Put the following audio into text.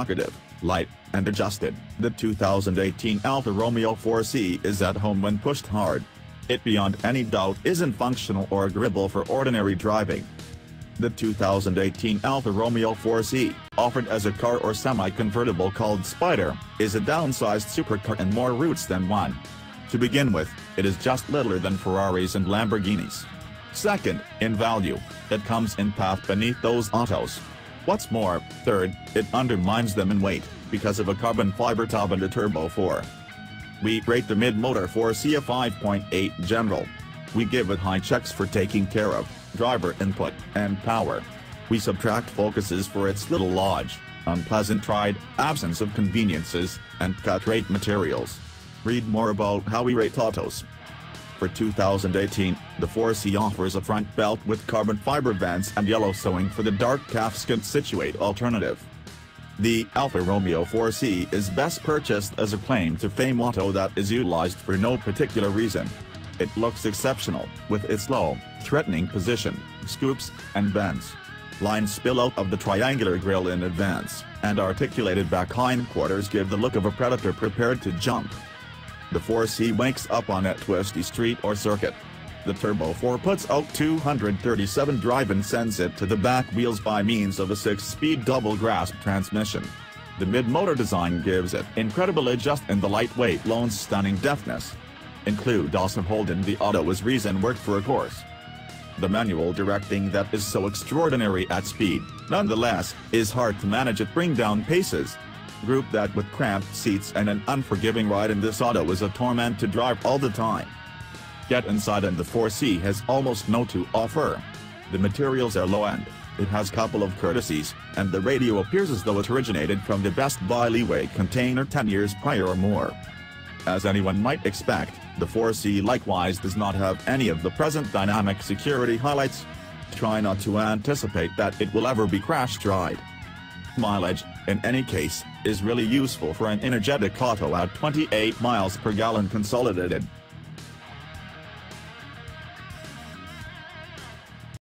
talkative, light, and adjusted, the 2018 Alfa Romeo 4C is at home when pushed hard. It beyond any doubt isn't functional or agreeable for ordinary driving. The 2018 Alfa Romeo 4C, offered as a car or semi-convertible called Spider, is a downsized supercar in more routes than one. To begin with, it is just littler than Ferraris and Lamborghinis. Second, in value, it comes in path beneath those autos. What's more, third, it undermines them in weight, because of a carbon fiber top and a turbo 4. We rate the mid-motor 4C a 5.8 general. We give it high checks for taking care of driver input and power. We subtract focuses for its little lodge, unpleasant ride, absence of conveniences, and cut-rate materials. Read more about how we rate autos. For 2018, the 4C offers a front belt with carbon fiber vents and yellow sewing for the dark calfskin Situate alternative. The Alfa Romeo 4C is best purchased as a claim-to-fame auto that is utilized for no particular reason. It looks exceptional, with its low, threatening position, scoops, and bends. Lines spill out of the triangular grille in advance, and articulated back hindquarters give the look of a predator prepared to jump. The 4C wakes up on a twisty street or circuit. The Turbo 4 puts out 237 drive and sends it to the back wheels by means of a 6-speed double-grasp transmission. The mid-motor design gives it incredible adjust and the lightweight loans stunning deftness. Include also holding the auto as reason worked for a course. The manual directing that is so extraordinary at speed, nonetheless, is hard to manage at bring-down paces. Group that with cramped seats and an unforgiving ride in this auto is a torment to drive all the time. Get inside and the 4C has almost no to offer. The materials are low-end, it has couple of courtesies, and the radio appears as though it originated from the Best Buy leeway container 10 years prior or more. As anyone might expect, the 4C likewise does not have any of the present dynamic security highlights. Try not to anticipate that it will ever be crash-tried. Mileage, in any case, is really useful for an energetic auto at 28 miles per gallon consolidated.